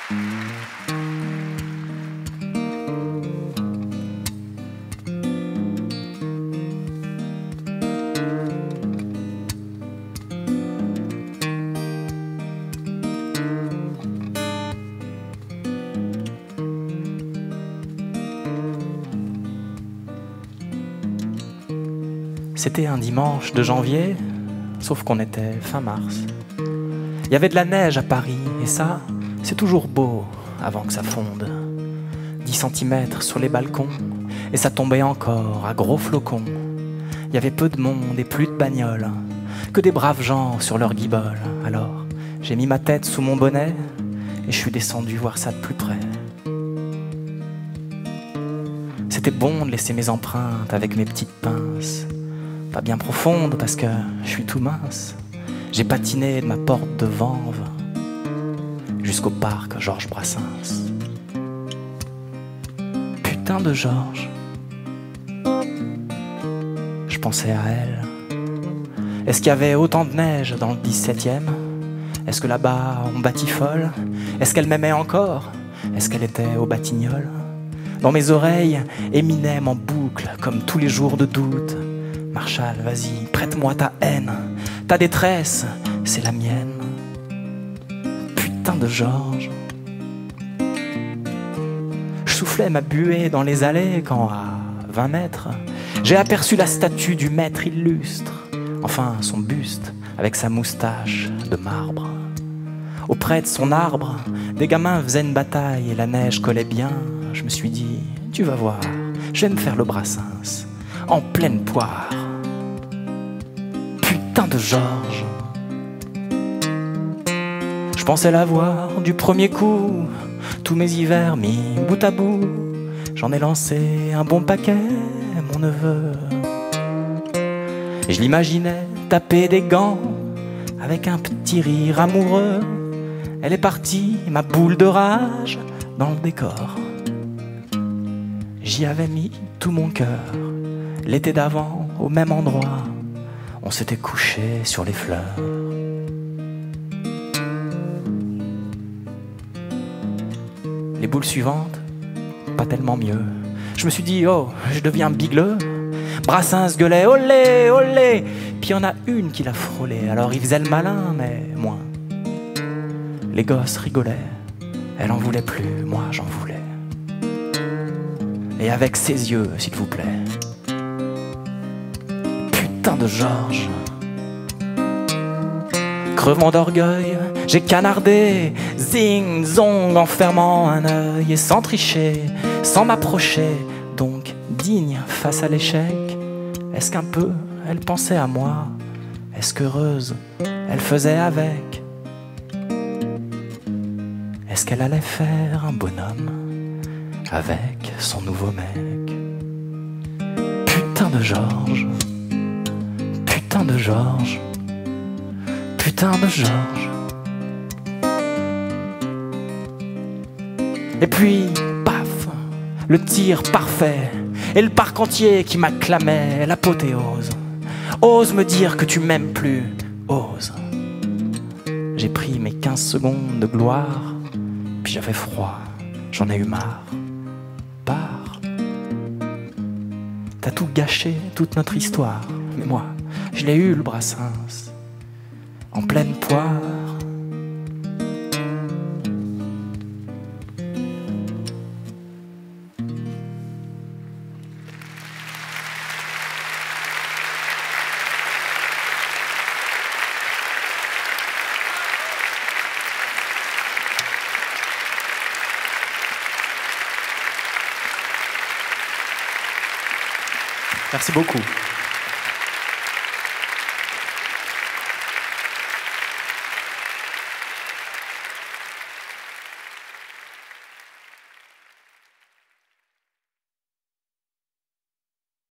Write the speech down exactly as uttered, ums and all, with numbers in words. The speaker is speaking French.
C'était un dimanche de janvier, sauf qu'on était fin mars. Il y avait de la neige à Paris, et ça, c'est toujours beau avant que ça fonde. dix centimètres sur les balcons, et ça tombait encore à gros flocons. Il y avait peu de monde et plus de bagnoles, que des braves gens sur leur guibole. Alors, j'ai mis ma tête sous mon bonnet, et je suis descendu voir ça de plus près. C'était bon de laisser mes empreintes avec mes petites pinces. Pas bien profonde parce que je suis tout mince. J'ai patiné de ma porte de Vanves jusqu'au parc Georges Brassens. Putain de Georges, je pensais à elle. Est-ce qu'il y avait autant de neige dans le dix-septième? Est-ce que là-bas on batifole? Est-ce qu'elle m'aimait encore? Est-ce qu'elle était au Batignolles? Dans mes oreilles, Eminem en boucle comme tous les jours de doute. Marshall, vas-y, prête-moi ta haine. Ta détresse, c'est la mienne. Putain de Georges. Je soufflais ma buée dans les allées quand, à vingt mètres, j'ai aperçu la statue du maître illustre. Enfin, son buste, avec sa moustache de marbre. Auprès de son arbre, des gamins faisaient une bataille et la neige collait bien. Je me suis dit, tu vas voir, je vais me faire le Brassens, en pleine poire. Putain de Georges. Je pensais la voir du premier coup, tous mes hivers mis bout à bout. J'en ai lancé un bon paquet, mon neveu. Et je l'imaginais taper des gants avec un petit rire amoureux. Elle est partie, ma boule de rage, dans le décor. J'y avais mis tout mon cœur. L'été d'avant, au même endroit, on s'était couché sur les fleurs. Les boules suivantes, pas tellement mieux. Je me suis dit, oh, je deviens bigleux. Brassens gueulait, olé, olé. Puis il y en a une qui l'a frôlé. Alors il faisait le malin, mais moins. Les gosses rigolaient. Elle en voulait plus, moi j'en voulais. Et avec ses yeux, s'il vous plaît. Putain de Georges. Crevement d'orgueil, j'ai canardé, zing, zong, en fermant un œil. Et sans tricher, sans m'approcher, donc digne face à l'échec. Est-ce qu'un peu, elle pensait à moi? Est-ce qu'heureuse, elle faisait avec? Est-ce qu'elle allait faire un bonhomme avec son nouveau mec? Putain de Georges. Putain de Georges. Putain de Georges. Et puis, paf, le tir parfait. Et le parc entier qui m'acclamait l'apothéose. Ose me dire que tu m'aimes plus, ose. J'ai pris mes quinze secondes de gloire, puis j'avais froid, j'en ai eu marre. Pars. T'as tout gâché, toute notre histoire. Mais moi, je l'ai eu le Brassens, en pleine poire. Merci beaucoup.